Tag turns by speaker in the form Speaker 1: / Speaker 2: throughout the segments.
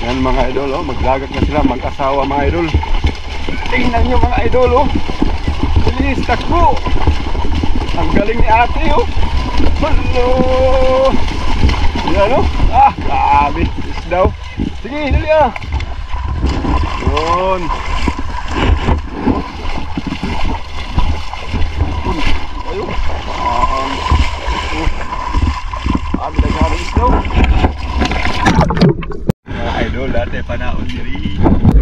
Speaker 1: Yan mga idol, oh, magdagat na sila, mag-asawa mga idol. Tingnan nyo mga idol, oh. Bilis, takbo. Ang galing ni ate, oh. Hello. Yan, oh. Ah, grabe. Is daw. Sige, dali ah. Yun. Ayun. Abi na gano'n is daw. Idol, dati panaon diri.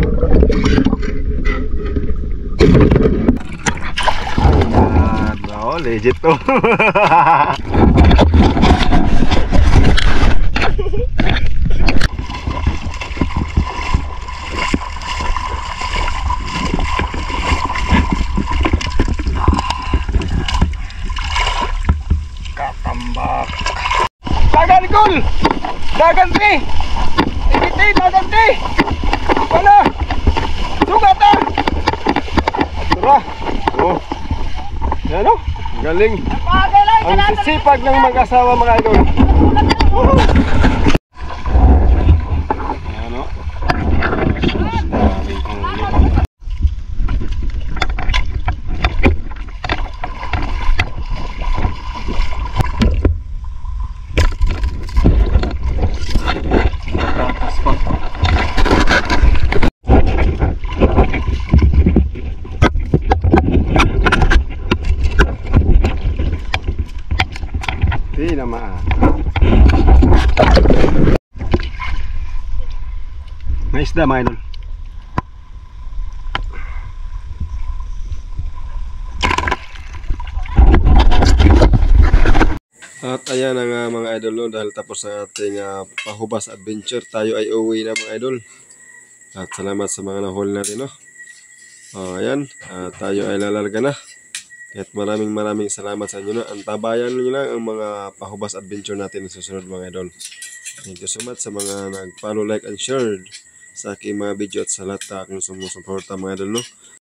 Speaker 1: Ayan, oh, legit to. Katambak. Dagan kul. Dagan ti. Ibiti dagan ti. Wala. Sugat ah. Tara. Oh. Yan oh. Galing. Ang sisipag ng mag-asawa mga idol. Ano? Di naman. May isda mga idol. At ayan ang mga idol, no, dahil tapos ang ating pahubas adventure, tayo ay uwi na mga idol. At salamat sa mga nahuli natin, no. Ayan, tayo ay lalarga na. At maraming salamat sa inyo na. Antabayan nyo lang ang mga pahubas adventure natin sa susunod mga idol. Thank you so much sa mga nag-follow, like, and share sa aking mga video at sa lahat aking sumusuporta mga idol, no.